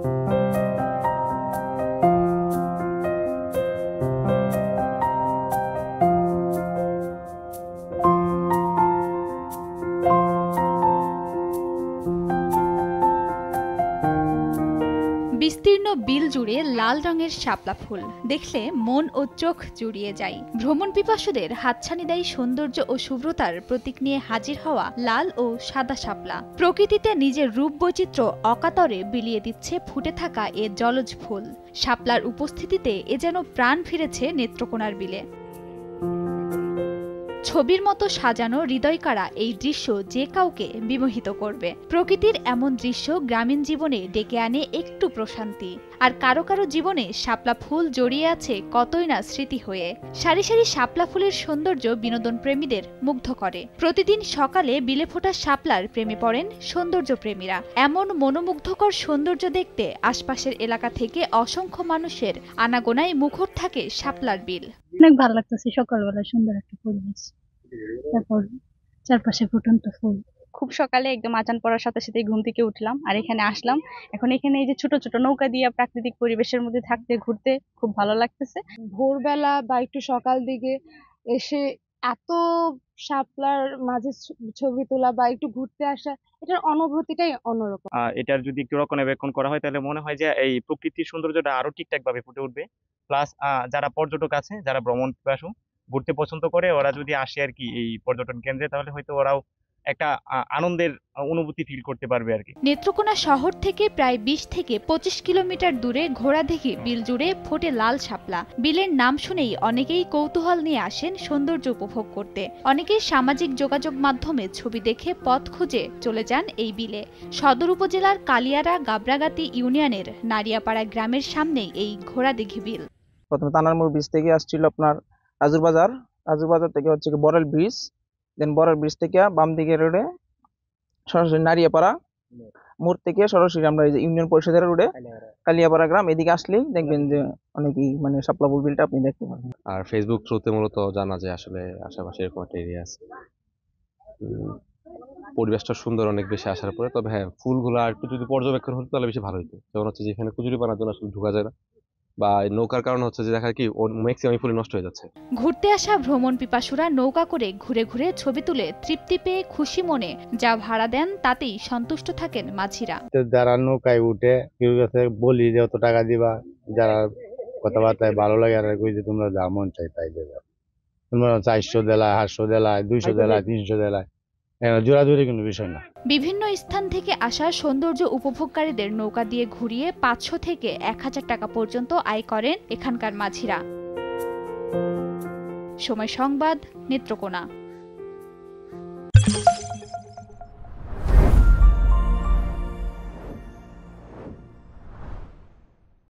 বিস্তীর্ণ বিল জুড়ে লাল রঙের শাপলা ফুল দেখলে মন ও চোখ জুড়িয়ে যায়। ভ্রমণ পিপাসুদের হাতছানি দেয় সৌন্দর্য ও শুভ্রতার প্রতীক নিয়ে হাজির হওয়া লাল ও সাদা শাপলা। প্রকৃতিতে নিজের রূপ বৈচিত্র্য অকাতরে বিলিয়ে দিচ্ছে ফুটে থাকা এ জলজ ফুল। শাপলার উপস্থিতিতে এ যেন প্রাণ ফিরেছে নেত্রকোনার বিলে। ছবির মতো সাজানো হৃদয়কাড়া এই দৃশ্য যে কাউকে বিমোহিত করবে। প্রকৃতির এমন দৃশ্য গ্রামীণ জীবনে ডেকে আনে একটু প্রশান্তি, আর কারো কারো জীবনে শাপলা ফুল জড়িয়ে আছে কতই না স্মৃতি হয়ে। সারি সারি শাপলা ফুলের সৌন্দর্য বিনোদন প্রেমীদের মুগ্ধ করে। প্রতিদিন সকালে বিলে ফোটা শাপলার প্রেমে পড়েন সৌন্দর্য প্রেমীরা। এমন মনোমুগ্ধকর সৌন্দর্য দেখতে আশপাশের এলাকা থেকে অসংখ্য মানুষের আনাগোনায় মুখর থাকে শাপলার বিল। অনেক ভালো লাগতেছে, সকালবেলা সুন্দর একটা পরিবেশ, তারপর চারপাশে ফুটন্ত ফুল। খুব সকালে একদম আজান পড়ার সাথে সাথে ঘুম থেকে উঠলাম আর এখানে আসলাম। এখন এখানে এই যে ছোট ছোট নৌকা দিয়ে প্রাকৃতিক পরিবেশের মধ্যে থাকতে ঘুরতে খুব ভালো লাগতেছে। ভোরবেলা বা একটু সকাল দিকে এসে এত শাপলার মাঝে ছবি তোলা বা একটু ঘুরতে আসা, এটার অনুভূতিটাই অন্যরকম। এটার যদি একটু রক্ষণাবেক্ষণ করা হয় তাহলে মনে হয় যে এই প্রকৃতির সৌন্দর্যটা আরো ঠিকঠাক ভাবে ফুটে উঠবে। প্লাস যারা পর্যটক আছে, যারা ভ্রমণ পিপাসু, ঘুরতে পছন্দ করে, ওরা যদি আসে আর কি এই পর্যটন কেন্দ্রে, তাহলে হয়তো ওরাও একটা আনন্দের অনুভূতি ফিল করতে পারবে আর কি। নেত্রকোনা শহর থেকে প্রায় 20 থেকে 25 কিলোমিটার দূরে ঘোড়াদিঘি বিল জুড়ে ফোটে লাল শাপলা। বিলের নাম শুনেই অনেকেই কৌতূহল নিয়ে আসেন সৌন্দর্য উপভোগ করতে। অনেকেই সামাজিক যোগাযোগ মাধ্যমে ছবি দেখে পথ খুঁজে চলে যান এই বিলে। সদর উপজেলার কালিয়ারা গাবরাগাতি ইউনিয়নের নারিয়াপাড়া গ্রামের সামনেই এই ঘোড়াদিঘি বিল। প্রথমে তানারমুর ব্রিজ থেকে আসছিল আপনার রাজুর বাজার থেকে হচ্ছে Boral bridge, then Boral bridge থেকে বাম দিকে রোডে সরাসরি নারিয়াপাড়া মোড় থেকে সরাসরি আমরা এই যে ইউনিয়ন পরিষদের রোডে কালিয়াপাড়া গ্রাম, এদিকে আসলেই দেখবেন যে অনেকই মানে শাপলা ফুল বিলটা আপনি দেখতে পাবেন। আর ফেসবুক থ্রুতে মূলত জানা যায় আসলে আশেপাশে এরকম একটা এরিয়া আছে। পরিবেশটা সুন্দর অনেক বেশি আসার পরে। তবে হ্যাঁ, ফুলগুলো আর একটু যদি পর্যবেক্ষণ হতো তাহলে বেশি ভালো হতো। যেমন হচ্ছে যেখানে কুজুরিপানার জন্য আসলে ঢোকা যায় না, বা নৌকার কারণে হচ্ছে যে দেখা কি ম্যাক্সিমাম ফুল নষ্ট হয়ে যাচ্ছে। ঘুরতে আসা ভ্রমণ পিপাসুরা নৌকা করে ঘুরে ঘুরে ছবি তুলে তৃপ্তি পেয়ে খুশি মনে যা ভাড়া দেন তাতেই সন্তুষ্ট থাকেন মাঝিরা। যারা নৌকায় উঠে কেউ কাছে বলি যে অত টাকা দিবা, যারা কথাবার্তায় ভালো লাগে আর কই যে তোমরা যা মন চাই তাই দেবে, তোমরা 400 দেলায়, 800 দেলায়, 200 দেলায়, 300 দেলায়, জোরাজুরি কোনো বিষয় না। বিভিন্ন স্থান থেকে আসা সৌন্দর্য উপভোগকারীদের নৌকা দিয়ে ঘুরিয়ে 500 থেকে 1000 টাকা পর্যন্ত আয় করেন এখানকার মাঝিরা। সময় সংবাদ, নেত্রকোনা।